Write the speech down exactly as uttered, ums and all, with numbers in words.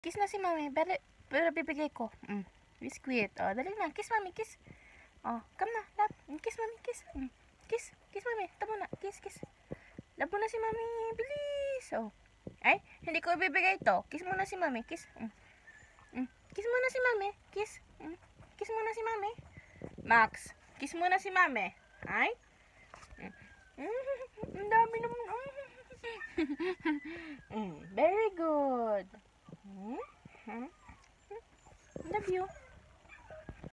Kiss na si mami. Pero, pero bibigay ko. Mm. Biscuit. Oh, dali na. Kiss mami, kiss. Oh, come na. Lap. Kiss mami, kiss. Mm. Kiss. Kiss mami. Tamo na. Kiss, kiss. Labo na si mami. Bilis. Oh. Ay, hindi ko ibibigay to. Kiss mo na si mami. Kiss. Mm. Mm. Kiss mo na si mami. Kiss. Mm. Kiss mo na si mami. Max, kiss mo na si mami. Ay? Mm. Ang dami naman. Mm. Very good. Mm. Mm. Love you.